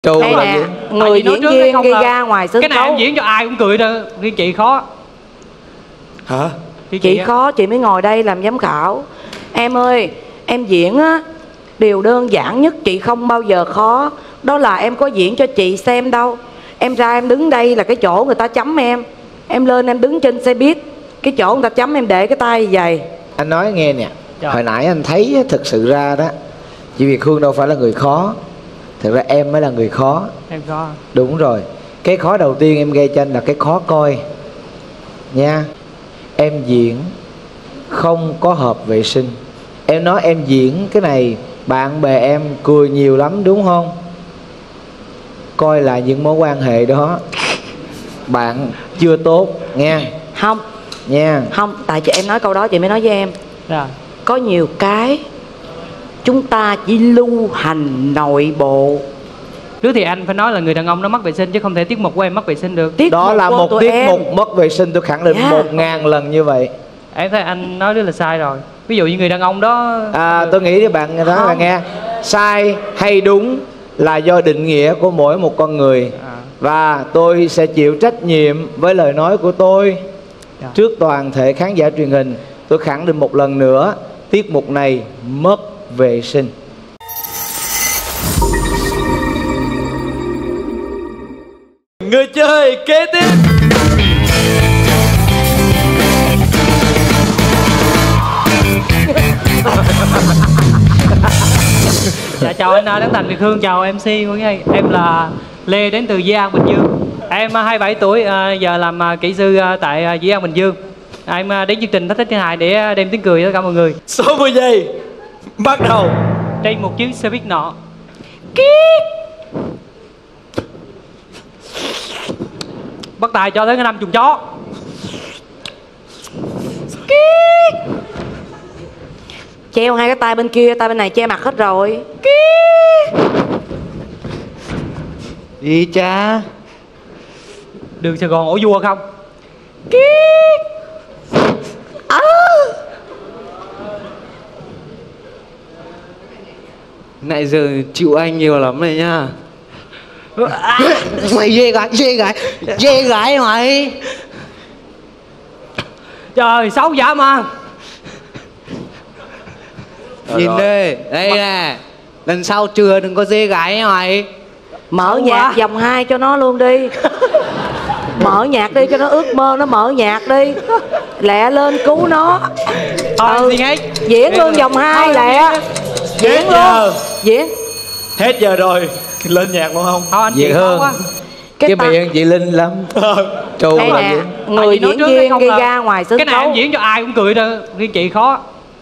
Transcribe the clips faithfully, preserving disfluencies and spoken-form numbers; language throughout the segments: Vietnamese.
Trù đây nè, người diễn viên gây ra ngoài sân khấu. Cái này em diễn cho ai cũng cười đó, riêng chị khó. Hả? Chị, chị khó, chị mới ngồi đây làm giám khảo. Em ơi, em diễn á, điều đơn giản nhất chị không bao giờ khó. Đó là em có diễn cho chị xem đâu. Em ra em đứng đây là cái chỗ người ta chấm em. Em lên em đứng trên xe buýt, cái chỗ người ta chấm em để cái tay vậy. Anh nói nghe nè. Trời. Hồi nãy anh thấy thực sự ra đó, chị Việt Hương đâu phải là người khó. Thực ra em mới là người khó. Em khó. Đúng rồi. Cái khó đầu tiên em gây cho anh là cái khó coi nha. Em diễn không có hợp vệ sinh. Em nói em diễn cái này bạn bè em cười nhiều lắm đúng không? Coi lại những mối quan hệ đó, bạn chưa tốt nha. Không Nha. Không, tại chị em nói câu đó chị mới nói với em. Rồi. Có nhiều cái chúng ta chỉ lưu hành nội bộ. Trước thì anh phải nói là người đàn ông nó mất vệ sinh, chứ không thể tiết mục của em mất vệ sinh được. Tiết Đó mục là của một tụi tiết em. mục mất vệ sinh, tôi khẳng định Yeah. một ngàn lần như vậy. Em thấy anh nói rất là sai rồi. Ví dụ như người đàn ông đó. À, tôi nghĩ với bạn đó là nghe, sai hay đúng là do định nghĩa của mỗi một con người. À. Và tôi sẽ chịu trách nhiệm với lời nói của tôi Dạ. trước toàn thể khán giả truyền hình. Tôi khẳng định một lần nữa, tiết mục này mất vệ sinh. Người chơi kế tiếp. Dạ, chào anh Tấn Thành, Việt Hương, chào em xê của nghe. Em là Lê đến từ Di An, Bình Dương. Em hai mươi bảy tuổi, giờ làm kỹ sư tại Di An, Bình Dương. Em đến chương trình Thách Thức Thiên Hài để đem tiếng cười tất cả mọi người. Số mười giây bắt đầu. Trên một chiếc xe buýt nọ. Bắt tài cho tới cái năm chuồng chó. Treo hai cái tay bên kia, tay bên này che mặt hết rồi. Đi cha. Đường Sài Gòn ổ vua không? Nãy giờ chịu anh nhiều lắm này nha. Mày dê gái, dê gái, dê gái mày. Trời, xấu dã mà. Nhìn đây, đây nè. Lần sau chừa đừng có dê gái mày. Mở Xấu nhạc quá. vòng hai cho nó luôn đi. Mở nhạc đi cho nó ước mơ, nó mở nhạc đi. Lẹ lên cứu nó. Thôi Ừ. đi ngay. Diễn luôn vòng hai lẹ. Diễn luôn. Diễn. Hết giờ rồi. Lên nhạc luôn không? Thôi anh Việt chị khó Hương. quá. Cái, Cái ta- miệng chị Linh lắm. Trù Đây là nè, gì? người Tại vì nói diễn trước hay viên không gây là- ra ngoài sân Cái này khấu. em diễn cho ai cũng cười đó, riêng chị khó.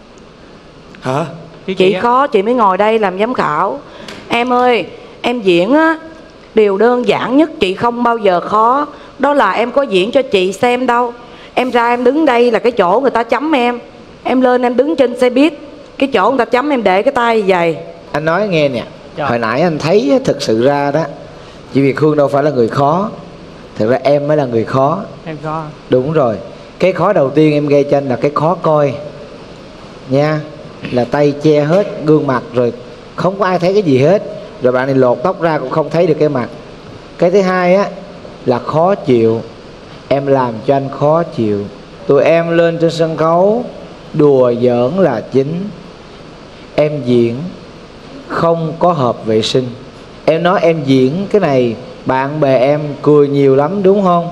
Hả? Chị, Chị á. khó, chị mới ngồi đây làm giám khảo. Em ơi, em diễn á, điều đơn giản nhất chị không bao giờ khó. Đó là em có diễn cho chị xem đâu. Em ra em đứng đây là cái chỗ người ta chấm em. Em lên em đứng trên xe buýt, cái chỗ người ta chấm em để cái tay vậy. Anh nói nghe nè. Trời. Hồi nãy anh thấy thực sự ra đó, chị Việt Hương đâu phải là người khó. Thực ra em mới là người khó. Em khó. Đúng rồi. Cái khó đầu tiên em gây cho anh là cái khó coi nha. Là tay che hết gương mặt rồi, không có ai thấy cái gì hết. Rồi bạn này lột tóc ra cũng không thấy được cái mặt. Cái thứ hai á là khó chịu. Em làm cho anh khó chịu. Tụi em lên trên sân khấu đùa giỡn là chính. Em diễn không có hợp vệ sinh. Em nói em diễn cái này bạn bè em cười nhiều lắm đúng không?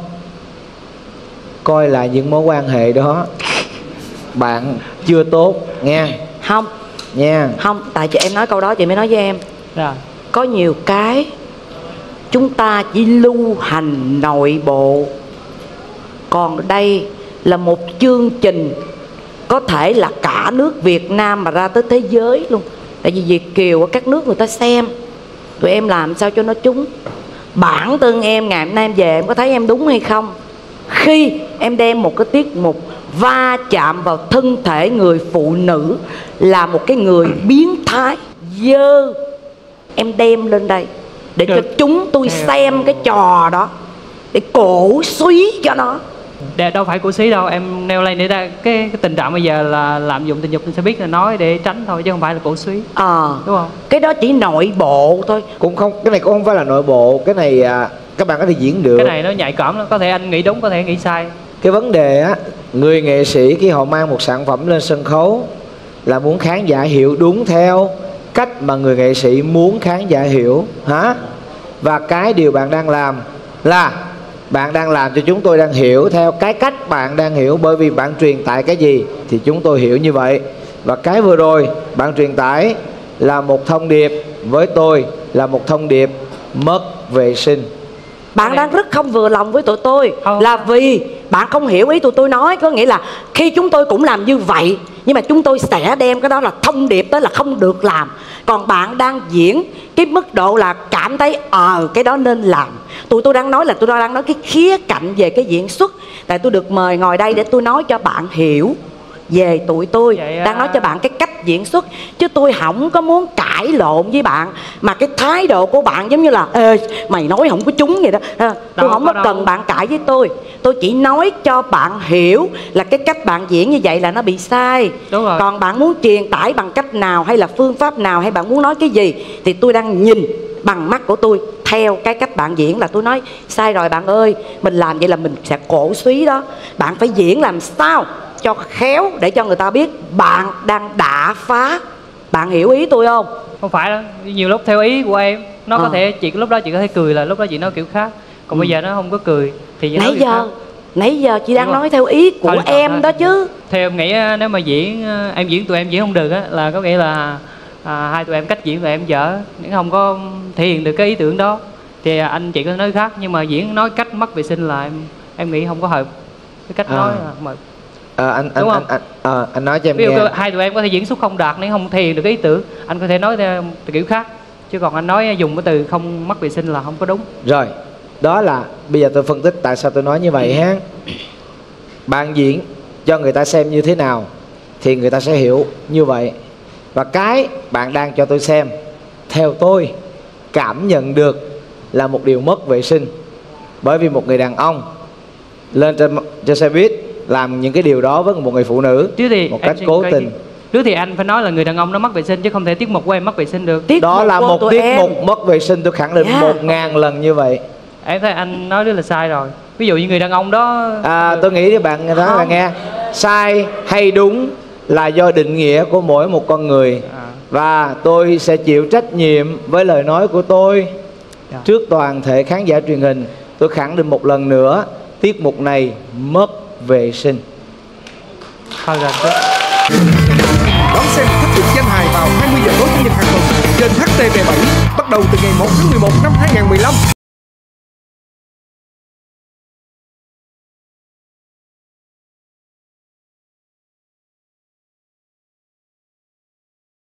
Coi lại những mối quan hệ đó, bạn chưa tốt nha. Không Nha. Không, tại chị em nói câu đó chị mới nói với em. Rồi. Có nhiều cái chúng ta chỉ lưu hành nội bộ. Còn đây là một chương trình có thể là cả nước Việt Nam mà ra tới thế giới luôn. Tại vì Việt kiều ở các nước người ta xem. Tụi em làm sao cho nó trúng. Bản thân em ngày hôm nay em về em có thấy em đúng hay không? Khi em đem một cái tiết mục va chạm vào thân thể người phụ nữ là một cái người biến thái dơ, em đem lên đây để cho chúng tôi xem cái trò đó, để cổ suý cho nó. Để, đâu phải cổ suý đâu, em nêu lên để ra cái, cái tình trạng bây giờ là lạm dụng tình dục nên sẽ biết là nói để tránh thôi chứ không phải là cổ suý. Ờ Đúng không? Cái đó chỉ nội bộ thôi. Cũng không, cái này cũng không phải là nội bộ. Cái này à, các bạn có thể diễn được. Cái này nó nhạy cảm lắm, có thể anh nghĩ đúng, có thể nghĩ sai. Cái vấn đề á, người nghệ sĩ khi họ mang một sản phẩm lên sân khấu là muốn khán giả hiểu đúng theo cách mà người nghệ sĩ muốn khán giả hiểu hả? Và cái điều bạn đang làm là bạn đang làm cho chúng tôi đang hiểu theo cái cách bạn đang hiểu, bởi vì bạn truyền tải cái gì thì chúng tôi hiểu như vậy. Và cái vừa rồi bạn truyền tải là một thông điệp với tôi, là một thông điệp mất vệ sinh. Bạn đang rất không vừa lòng với tụi tôi Không. là vì bạn không hiểu ý tụi tôi nói. Có nghĩa là khi chúng tôi cũng làm như vậy, nhưng mà chúng tôi sẽ đem cái đó là thông điệp tới là không được làm. Còn bạn đang diễn cái mức độ là cảm thấy ờ cái đó nên làm. Tụi tôi đang nói là tụi tôi đang nói cái khía cạnh về cái diễn xuất. Tại tôi được mời ngồi đây để tôi nói cho bạn hiểu về tụi tôi. Vậy, đang nói cho bạn cái cách diễn xuất, chứ tôi không có muốn cãi lộn với bạn. Mà cái thái độ của bạn giống như là ê mày nói không có trúng vậy đó. À, tôi Đâu không có có đâu. cần bạn cãi với tôi. Tôi chỉ nói cho bạn hiểu là cái cách bạn diễn như vậy là nó bị sai. Đúng rồi. Còn bạn muốn truyền tải bằng cách nào, hay là phương pháp nào, hay bạn muốn nói cái gì, thì tôi đang nhìn bằng mắt của tôi theo cái cách bạn diễn là tôi nói sai rồi bạn ơi. Mình làm vậy là mình sẽ cổ suý đó. Bạn phải diễn làm sao cho khéo để cho người ta biết bạn đang đả phá. Bạn hiểu ý tôi không? Không phải đâu, nhiều lúc theo ý của em nó Ờ. có thể chị lúc đó chị có thể cười là lúc đó chị nói kiểu khác, còn Ừ. bây giờ nó không có cười thì chị nói Nãy kiểu khác. giờ Nãy giờ chị đang Đúng rồi. nói theo ý của Thôi, thôi, em thôi. đó chứ. Theo em nghĩ á, nếu mà diễn ờ, em diễn tụi em diễn không được á là có nghĩa là à, hai tụi em cách diễn tụi em dở, nếu không có thể hiện được cái ý tưởng đó thì anh chị có nói khác, nhưng mà diễn nói cách mất vệ sinh là em em nghĩ không có hợp cái cách À. nói là không hợp. Ờ, anh anh Đúng anh không? anh, ờ, anh nói cho em Ví dụ nghe. cơ- hai tụi em có thể diễn xuất không đạt nếu không thể hiện được cái ý tưởng, anh có thể nói theo từ kiểu khác, chứ còn anh nói dùng cái từ không mất vệ sinh là không có đúng. Rồi, đó là bây giờ tôi phân tích tại sao tôi nói như vậy ha. Bạn diễn cho người ta xem như thế nào thì người ta sẽ hiểu như vậy. Và cái bạn đang cho tôi xem, theo tôi cảm nhận được là một điều mất vệ sinh. Bởi vì một người đàn ông lên trên, trên xe buýt làm những cái điều đó với một người phụ nữ Chứ thì một em cách xin cố cái tình. gì? Trước thì anh phải nói là người đàn ông nó mất vệ sinh, chứ không thể tiết mục của em mất vệ sinh được. Tiết Đó mục là của một tụi tiết em. mục mất vệ sinh, tôi khẳng định Yeah. một ngàn lần như vậy. Em thấy anh nói rất là sai rồi. Ví dụ như người đàn ông đó À, tôi nghĩ với bạn đó là Không. nghe, sai hay đúng là do định nghĩa của mỗi một con người. À. Và tôi sẽ chịu trách nhiệm với lời nói của tôi Dạ. trước toàn thể khán giả truyền hình. Tôi khẳng định một lần nữa, tiết mục này mất vệ sinh. thôi rồi tốt. Đón xem thách thức danh hài vào hai mươi giờ tối chủ nhật hàng tuần trên hát tê vê bảy bắt đầu từ ngày một tháng mười một năm hai nghìn không trăm mười lăm.